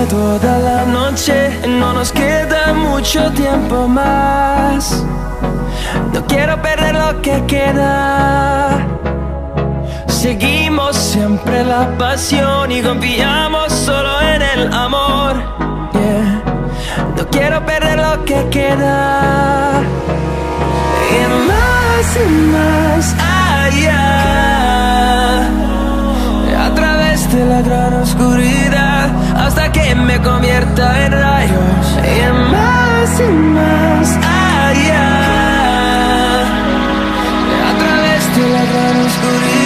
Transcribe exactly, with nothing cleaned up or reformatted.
toda la noche, no nos queda mucho tiempo más. No quiero perder lo que queda. Seguimos siempre la pasión y confiamos solo en el amor. Yeah. No quiero perder lo que queda. Y más y más allá, a través de la gran oscuridad, hasta que me convierta en rayos. Y más y más allá, a través de la gran oscuridad.